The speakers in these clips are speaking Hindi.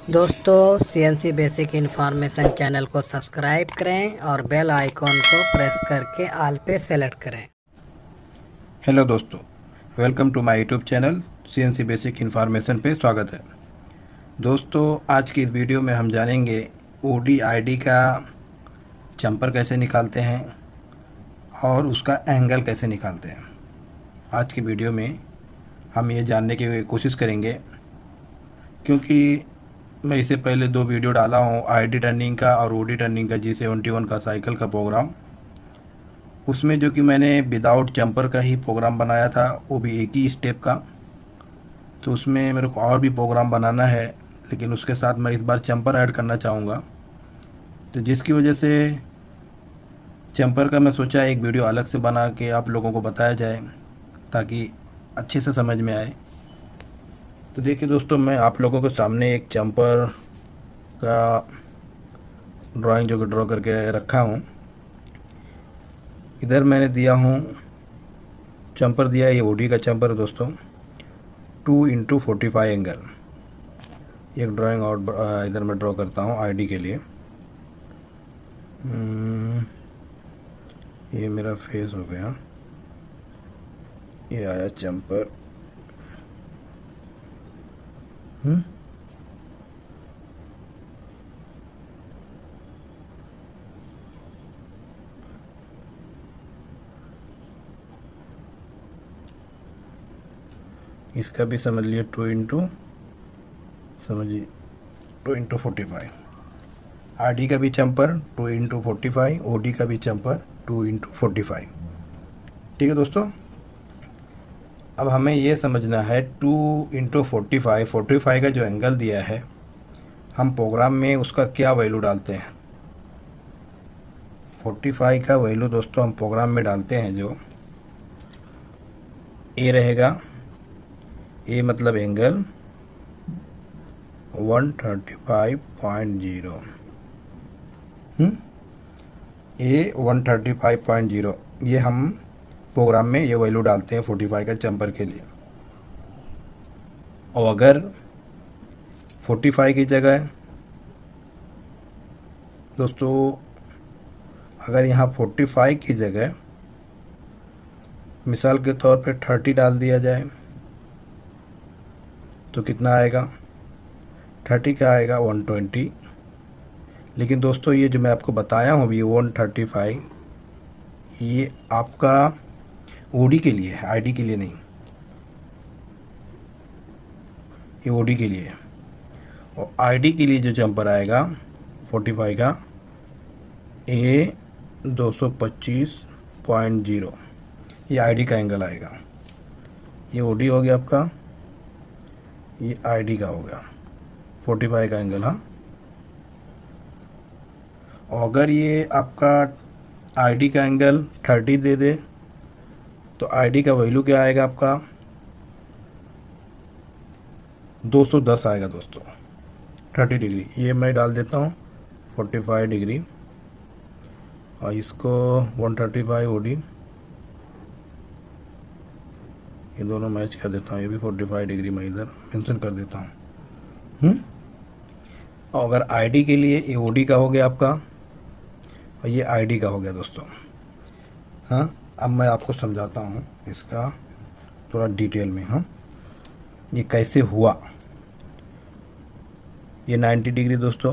दोस्तों सीएनसी बेसिक इन्फॉर्मेशन चैनल को सब्सक्राइब करें और बेल आइकॉन को प्रेस करके ऑल पे सेलेक्ट करें। हेलो दोस्तों, welcome to my YouTube channel CNC basic information पे स्वागत है। दोस्तों, आज की इस वीडियो में हम जानेंगे ओडी आईडी का जंपर कैसे निकालते हैं और उसका एंगल कैसे निकालते हैं। आज की वीडियो में हम ये जानने की कोशिश करेंगे, क्योंकि मैं इससे पहले 2 वीडियो डाला हूँ आईडी टर्निंग का और ओडी टर्निंग का, G71 का साइकिल का प्रोग्राम। उसमें जो कि मैंने विदाउट जंपर का ही प्रोग्राम बनाया था, वो भी एक ही स्टेप का। तो उसमें मेरे को और भी प्रोग्राम बनाना है, लेकिन उसके साथ मैं इस बार जंपर ऐड करना चाहूँगा। तो जिसकी वजह से जंपर का मैं सोचा एक वीडियो अलग से बना के आप लोगों को बताया जाए, ताकि अच्छे से समझ में आए। तो देखिए दोस्तों, मैं आप लोगों के सामने एक जंपर का ड्राइंग जो कि ड्रॉ करके रखा हूँ। इधर मैंने दिया हूँ जंपर, दिया ये ओडी का जंपर दोस्तों, 2x45 एंगल। एक ड्राइंग और इधर मैं ड्रॉ करता हूँ आईडी के लिए। ये मेरा फेस हो गया, ये आया जंपर। इसका भी समझ लिए 2x45। आरडी का भी जंपर 2x45, ओडी का भी जंपर 2x45। ठीक है दोस्तों, अब हमें ये समझना है 2x45 का जो एंगल दिया है, हम प्रोग्राम में उसका क्या वैल्यू डालते हैं। 45 का वैल्यू दोस्तों हम प्रोग्राम में डालते हैं, जो ए रहेगा, ए मतलब एंगल 135.0। ए 135.0, ये हम प्रोग्राम में ये वैल्यू डालते हैं 45 का जंपर के लिए। और अगर 45 की जगह दोस्तों, अगर यहाँ 45 की जगह मिसाल के तौर पे 30 डाल दिया जाए तो कितना आएगा? 30 का आएगा 120। लेकिन दोस्तों, ये जो मैं आपको बताया हूँ अभी 135, ये आपका ओडी के लिए है, आईडी के लिए नहीं। ये ओडी के लिए है। और आईडी के लिए जो जंपर आएगा 45 का, ए 225.0, ये आईडी का एंगल आएगा। ये ओडी हो गया आपका, ये आईडी का हो गया 45 का एंगल। हाँ, और अगर ये आपका आईडी का एंगल 30 दे दे तो आईडी का वैल्यू क्या आएगा आपका? 210 आएगा दोस्तों, 30 डिग्री। ये मैं डाल देता हूँ 45 डिग्री, और इसको 135 ओडी, ये दोनों मैच कर देता हूँ। ये भी 45 डिग्री मैं इधर मेंशन कर देता हूँ। और अगर आईडी के लिए ये ओडी का हो गया आपका, और ये आईडी का हो गया दोस्तों। हाँ, अब मैं आपको समझाता हूँ इसका थोड़ा डिटेल में। हाँ, ये कैसे हुआ। ये 90 डिग्री दोस्तों,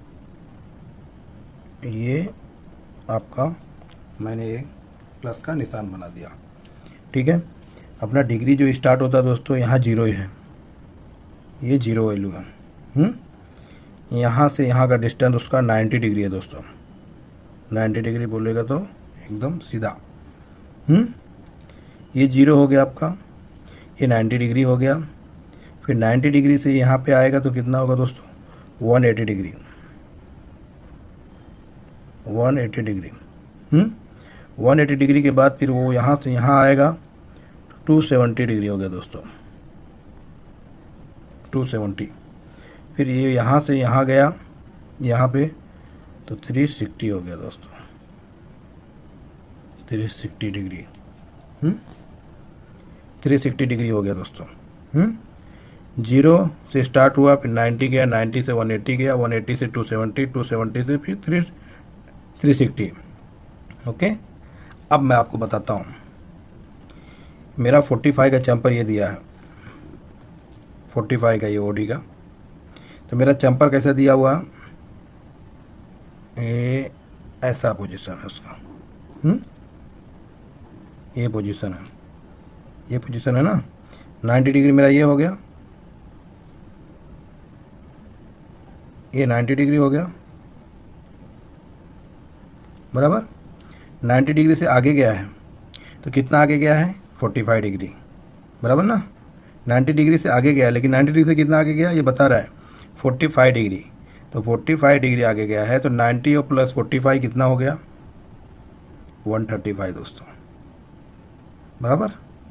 ये आपका मैंने एक प्लस का निशान बना दिया। ठीक है, अपना डिग्री जो स्टार्ट होता है दोस्तों, यहाँ 0 है, ये 0 वैल्यू है। यहाँ से यहाँ का डिस्टेंस उसका 90 डिग्री है दोस्तों। 90 डिग्री बोलेगा तो एकदम सीधा। ये 0 हो गया आपका, ये 90 डिग्री हो गया। फिर 90 डिग्री से यहाँ पे आएगा तो कितना होगा दोस्तों? 180 डिग्री। 180 डिग्री। 180 डिग्री के बाद फिर वो यहाँ से यहाँ आएगा तो 270 डिग्री हो गया दोस्तों, 270। फिर ये यहाँ से यहाँ गया, यहाँ पे तो 360 हो गया दोस्तों, 360 डिग्री। 360 डिग्री हो गया दोस्तों। जीरो से स्टार्ट हुआ, फिर 90 गया, 90 से 180 गया, 180 से 270, 270 से फिर 360। ओके, अब मैं आपको बताता हूँ। मेरा 45 का चंपर ये दिया है, 45 का ये ओडी का। तो मेरा चंपर कैसा दिया हुआ, ये ऐसा पोजीशन है उसका। ये पोजीशन है, ये पोजीशन है ना। 90 डिग्री मेरा ये हो गया, ये 90 डिग्री हो गया, बराबर। 90 डिग्री से आगे गया है, तो कितना आगे गया है, 45 डिग्री, बराबर ना। 90 डिग्री से आगे गया है, लेकिन 90 डिग्री से कितना आगे गया ये बता रहा है, 45 डिग्री। तो 45 डिग्री आगे गया है, तो 90 और प्लस 45 कितना हो गया, 135 दोस्तों, बराबर।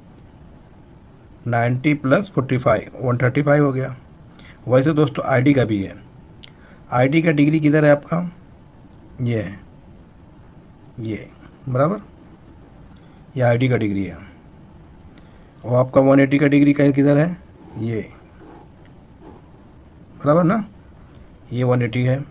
90 प्लस 45 135 हो गया। वैसे दोस्तों आईडी का भी है, आईडी का डिग्री किधर है आपका, ये है, ये, बराबर। ये आईडी का डिग्री है। और आपका 180 का डिग्री का किधर है, ये, बराबर ना। ये 180 है,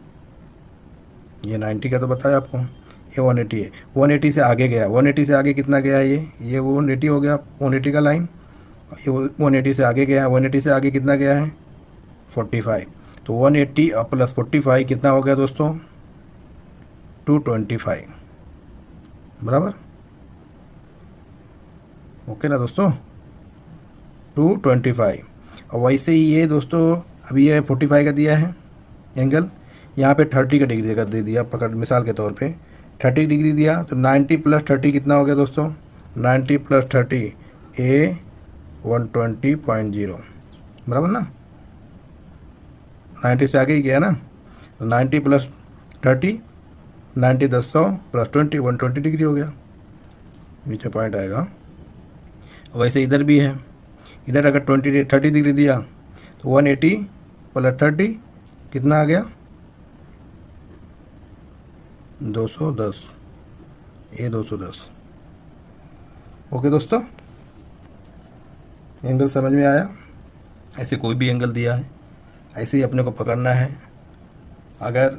ये 90 का तो बताया आपको, ये 180 है। 180 से आगे गया, 180 से आगे कितना गया है, ये 180 हो गया, 180 का लाइन। ये 180 से आगे गया, 180 से आगे कितना गया है, 45। तो 180 और प्लस 45 कितना हो गया दोस्तों, 225, बराबर। ओके ना दोस्तों, 225। और वैसे ही ये दोस्तों अभी ये 45 का दिया है एंगल, यहाँ पे 30 का डिग्री कर दे दिया, पकड़ मिसाल के तौर पे 30 डिग्री दिया। तो 90 प्लस 30 कितना हो गया दोस्तों, 90 प्लस 30 ए 120.0, बराबर ना। 90 से आगे ही गया ना, तो 90 प्लस 30, 90 10 100 प्लस 20 120 डिग्री हो गया, नीचे पॉइंट आएगा। वैसे इधर भी है, इधर अगर 30 डिग्री दिया तो 180 प्लस 30 कितना आ गया, 210, ये 210। ओके दोस्तों, एंगल समझ में आया। ऐसे कोई भी एंगल दिया है, ऐसे ही अपने को पकड़ना है। अगर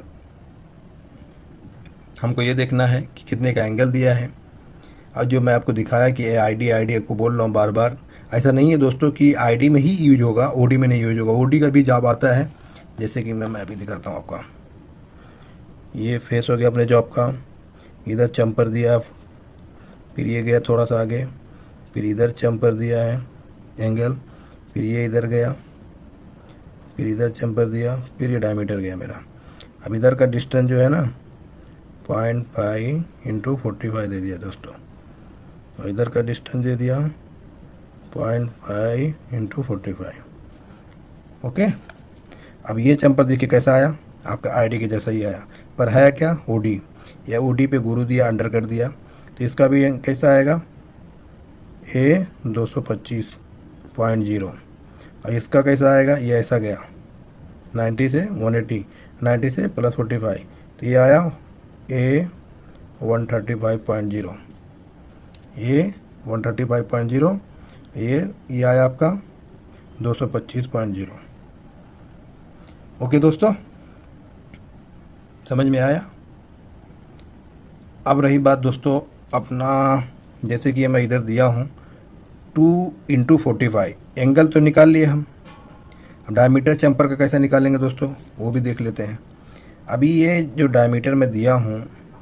हमको ये देखना है कि कितने का एंगल दिया है, और जो मैं आपको दिखाया कि आईडी आपको बोल रहा हूँ बार बार, ऐसा नहीं है दोस्तों कि आईडी में ही यूज होगा, ओडी में नहीं यूज होगा। ओडी का भी जॉब आता है, जैसे कि मैं अभी दिखाता हूँ आपका। ये फेस हो गया अपने जॉब का, इधर चंपर दिया, फिर ये गया थोड़ा सा आगे, फिर इधर चंपर दिया है एंगल, फिर ये इधर गया, फिर इधर चंपर दिया, फिर ये डायमीटर गया मेरा। अब इधर का डिस्टेंस जो है ना 0.5 × 45 दे दिया दोस्तों, और इधर का डिस्टेंस दे दिया 0.5 × 45। ओके, अब ये चंपर देखिए कैसा आया, आपका आईडी के जैसा ही आया, पर है क्या, ओडी। या ओडी पे गुरु दिया, अंडर कर दिया, तो इसका भी कैसा आएगा, A 225.0। और इसका कैसा आएगा, ये ऐसा गया 90 से 180, 90 से प्लस 45, तो ये आया A 135.0, ये 135.0, ये आया आपका 225.0। ओके दोस्तों, समझ में आया। अब रही बात दोस्तों अपना, जैसे कि मैं इधर दिया हूँ 2 × 45, एंगल तो निकाल लिए हम। अब डायमीटर चंपर का कैसे निकालेंगे दोस्तों, वो भी देख लेते हैं। अभी ये जो डायमीटर मैं दिया हूँ,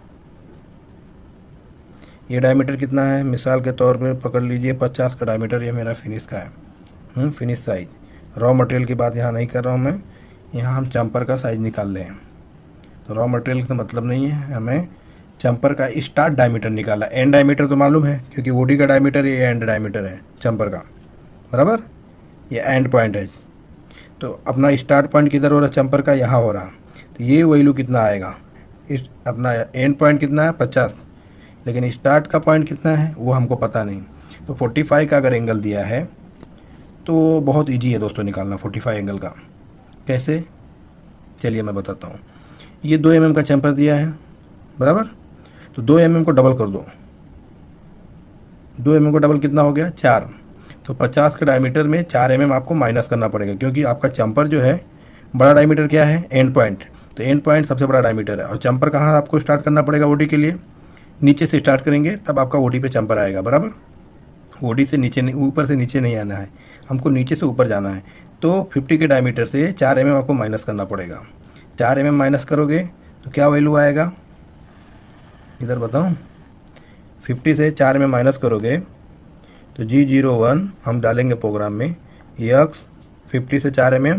ये डायमीटर कितना है, मिसाल के तौर पे पकड़ लीजिए 50 का डायमीटर ये मेरा फिनिश का है। फिनिश साइज, रॉ मटेरियल की बात यहाँ नहीं कर रहा हूँ मैं, यहाँ हम चंपर का साइज निकाल रहे हैं। तो रॉ मटेरियल से मतलब नहीं है, हमें चंपर का स्टार्ट डायमीटर निकाला। एंड डायमीटर तो मालूम है, क्योंकि ओडी का डायमीटर ये एंड डायमीटर है चंपर का, बराबर। ये एंड पॉइंट है, तो अपना स्टार्ट पॉइंट किधर हो रहा है, चंपर का यहाँ हो रहा। तो ये वैल्यू कितना आएगा, इस अपना एंड पॉइंट कितना है 50, लेकिन स्टार्ट का पॉइंट कितना है वो हमको पता नहीं। तो 45 का अगर एंगल दिया है तो बहुत ईजी है दोस्तों निकालना 45 एंगल का। कैसे, चलिए मैं बताता हूँ। ये 2 mm का चंपर दिया है, बराबर। तो 2 mm को डबल कर दो, 2 mm को डबल कितना हो गया, 4। तो 50 के डायमीटर में 4 mm आपको माइनस करना पड़ेगा, क्योंकि आपका चंपर जो है, बड़ा डायमीटर क्या है, एंड पॉइंट। तो एंड पॉइंट सबसे बड़ा डायमीटर है। और चंपर कहाँ आपको स्टार्ट करना पड़ेगा ओडी के लिए, नीचे से स्टार्ट करेंगे तब आपका ओडी पे चंपर आएगा, बराबर। ओडी से नीचे नहीं, ऊपर से नीचे नहीं आना है, हमको नीचे से ऊपर जाना है। तो 50 के डायमीटर से 4 mm आपको माइनस करना पड़ेगा। 4 mm माइनस करोगे तो क्या वैल्यू आएगा, इधर बताऊँ। 50 से 4 mm माइनस करोगे तो G01 हम डालेंगे प्रोग्राम में, यक्स 50 से 4 mm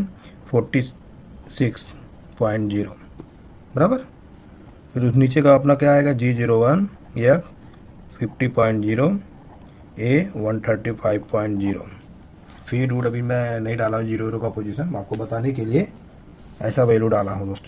46.0, बराबर। फिर उस नीचे का अपना क्या आएगा, G01 x 50.0 A 135.0। Feed root अभी मैं नहीं डाला हूँ जीरो का पोजीशन, आपको बताने के लिए ऐसा वैल्यू डाला हूँ दोस्तों।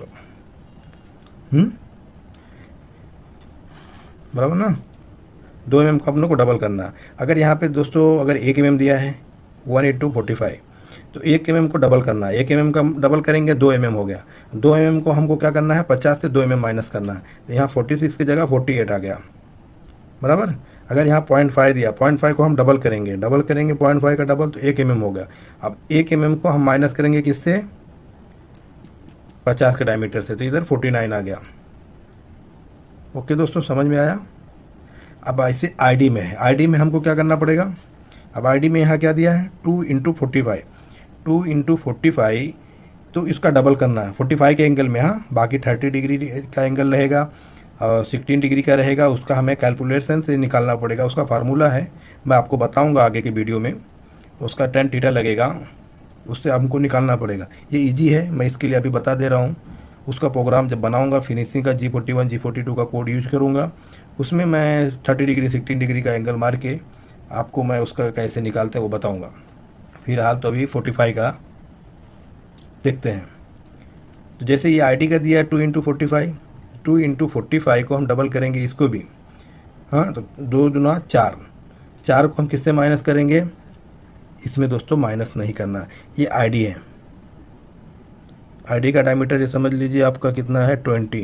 बराबर ना। 2 mm को अपनों को डबल करना है। अगर यहाँ पे दोस्तों अगर 1 mm दिया है 1:45, तो 1 mm को डबल करना है। 1 mm का डबल करेंगे 2 mm हो गया। 2 mm को हमको क्या करना है, 50 से 2 mm माइनस करना है। तो यहाँ 46 की जगह 48 आ गया, बराबर। अगर यहाँ 0.5 दिया, 0.5 को हम डबल करेंगे 0.5 का डबल तो 1 mm हो गया। अब 1 mm को हम माइनस करेंगे किससे, 50 के डायमीटर से, तो इधर 49 आ गया। ओके दोस्तों, समझ में आया। अब ऐसे आईडी में है, आईडी में हमको क्या करना पड़ेगा। अब आईडी में यहाँ क्या दिया है, 2 × 45, तो इसका डबल करना है 45 के एंगल में। हाँ, बाकी 30 डिग्री का एंगल रहेगा और 16 डिग्री का रहेगा, उसका हमें कैलकुलेशन से निकालना पड़ेगा। उसका फार्मूला है, मैं आपको बताऊंगा आगे के वीडियो में। उसका tan थीटा लगेगा, उससे हमको निकालना पड़ेगा। ये इजी है, मैं इसके लिए अभी बता दे रहा हूँ। उसका प्रोग्राम जब बनाऊंगा, फिनिशिंग का G41 G42 का कोड यूज करूँगा, उसमें मैं 30 डिग्री 16 डिग्री का एंगल मार के आपको मैं उसका कैसे निकालते हैं वो बताऊँगा। फिलहाल तो अभी 45 का देखते हैं। तो जैसे ये आईडी का दिया है 2 × 45, 2 × 45 को हम डबल करेंगे इसको भी। हाँ, तो 2 दूना 4, 4 को हम किससे माइनस करेंगे, इसमें दोस्तों माइनस नहीं करना। ये आईडी है, आईडी का डायमीटर ये समझ लीजिए आपका कितना है,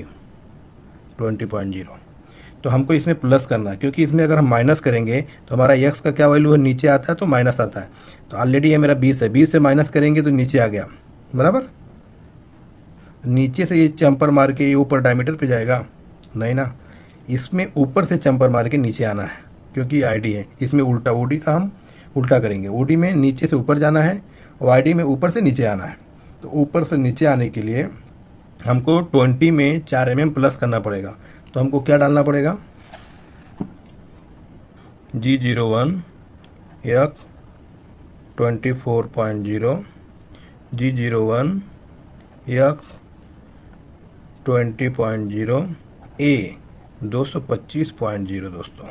20.0। तो हमको इसमें प्लस करना है, क्योंकि इसमें अगर हम माइनस करेंगे तो हमारा यक्स का क्या वैल्यू है, नीचे आता है तो माइनस आता है। तो ऑलरेडी ये मेरा 20 है, 20 से माइनस करेंगे तो नीचे आ गया, बराबर। नीचे से ये चंपर मार के ये ऊपर डायमीटर पे जाएगा, नहीं ना। इसमें ऊपर से चंपर मार के नीचे आना है, क्योंकि आईडी है। इसमें उल्टा, ओडी का हम उल्टा करेंगे। ओडी में नीचे से ऊपर जाना है और आईडी में ऊपर से नीचे आना है। तो ऊपर से नीचे आने के लिए हमको 20 में 4 mm प्लस करना पड़ेगा। तो हमको क्या डालना पड़ेगा, G01 x 24.0, G01 x 20.0 A 225.0 दोस्तों।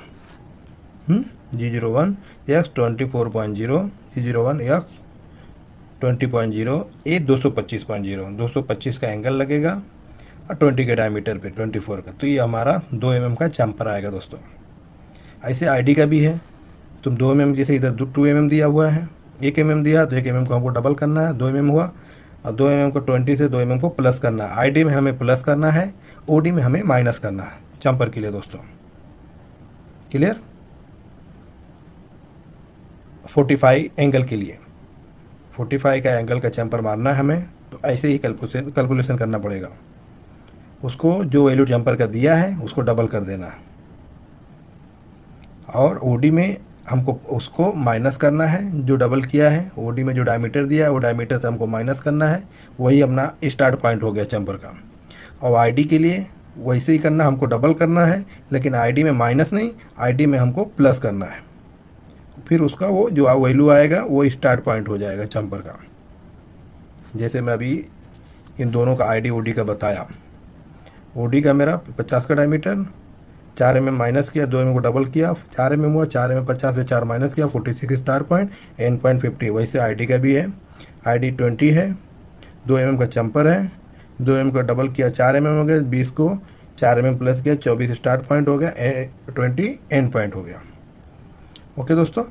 G01 x 24.0, G01 x 20.0 A 225.0, 225 का एंगल लगेगा और 20 के डायमीटर पे 24 का। तो ये हमारा 2 mm का चंपर आएगा दोस्तों। ऐसे आईडी का भी है, तो 2 mm जैसे इधर 2 mm दिया हुआ है, 1 mm दिया तो 1 mm को हमको डबल करना है, 2 mm हुआ। और 2 mm को 20 से 2 mm को प्लस करना है। आईडी में हमें प्लस करना है, ओडी में हमें माइनस करना है चंपर के लिए दोस्तों। क्लियर। 45 एंगल के लिए 45 का एंगल का चंपर मारना है हमें, तो ऐसे ही कैलकुलेशन करना पड़ेगा। उसको जो वैल्यू चंपर का दिया है उसको डबल कर देना है, और ओडी में हमको उसको माइनस करना है जो डबल किया है। ओडी में जो डायमीटर दिया है वो डायमीटर से हमको माइनस करना है, वही अपना स्टार्ट पॉइंट हो गया चंपर का। और आईडी के लिए वैसे ही करना, हमको डबल करना है, लेकिन आईडी में माइनस नहीं, आईडी में हमको प्लस करना है। फिर उसका वो जो वैल्यू आएगा वो स्टार्ट पॉइंट हो जाएगा चंपर का। जैसे मैं अभी इन दोनों का आईडी ओडी का बताया। ओडी का मेरा 50 का डायमीटर, 4 mm माइनस किया, 2 mm को डबल किया, 4 mm हुआ, 4 mm 50 से 4 माइनस किया, 46 स्टार पॉइंट, एंड पॉइंट 50। वैसे आईडी का भी है, आईडी 20 है, 2 mm का चंपर है, 2 mm का डबल किया 4 mm हो गया, 20 को 4 mm प्लस किया 24 स्टार्ट पॉइंट हो गया, 20 एंड पॉइंट हो गया। ओके दोस्तों,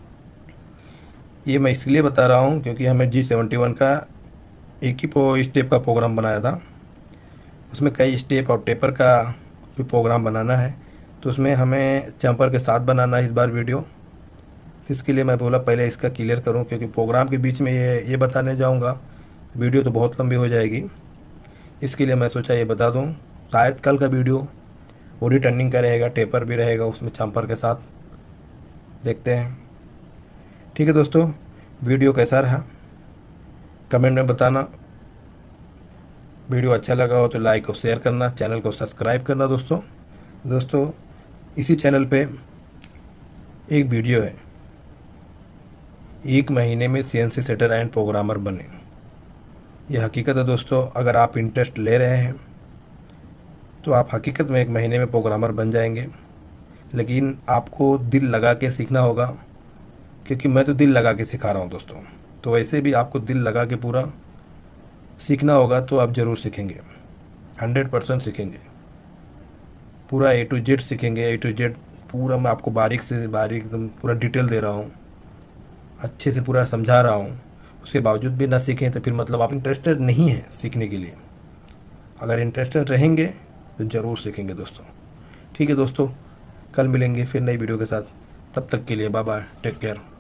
ये मैं इसलिए बता रहा हूँ क्योंकि हमें G71 का एक ही स्टेप का प्रोग्राम बनाया था, उसमें कई स्टेप और टेपर का भी प्रोग्राम बनाना है, तो उसमें हमें चंपर के साथ बनाना है इस बार वीडियो। तो इसके लिए मैं बोला पहले इसका क्लियर करूं, क्योंकि प्रोग्राम के बीच में ये बताने जाऊंगा वीडियो तो बहुत लंबी हो जाएगी। इसके लिए मैं सोचा ये बता दूं। शायद कल का वीडियो ओडी टर्निंग का रहेगा, टेपर भी रहेगा उसमें चम्पर के साथ, देखते हैं। ठीक है दोस्तों, वीडियो कैसा रहा कमेंट में बताना। वीडियो अच्छा लगा हो तो लाइक और शेयर करना, चैनल को सब्सक्राइब करना। दोस्तों इसी चैनल पे एक वीडियो है, 1 महीने में CNC सेटर एंड प्रोग्रामर बने। यह हकीकत है दोस्तों। अगर आप इंटरेस्ट ले रहे हैं तो आप हकीकत में 1 महीने में प्रोग्रामर बन जाएंगे, लेकिन आपको दिल लगा के सीखना होगा, क्योंकि मैं तो दिल लगा के सिखा रहा हूँ दोस्तों। तो वैसे भी आपको दिल लगा के पूरा सीखना होगा, तो आप ज़रूर सीखेंगे, 100% सीखेंगे। पूरा A to Z सीखेंगे, A to Z पूरा। मैं आपको बारीक से बारीक एकदम पूरा डिटेल दे रहा हूँ, अच्छे से पूरा समझा रहा हूँ। उसके बावजूद भी ना सीखें तो फिर मतलब आप इंटरेस्टेड नहीं हैं सीखने के लिए। अगर इंटरेस्टेड रहेंगे तो ज़रूर सीखेंगे दोस्तों। ठीक है दोस्तों, कल मिलेंगे फिर नई वीडियो के साथ। तब तक के लिए बाय बाय, टेक केयर।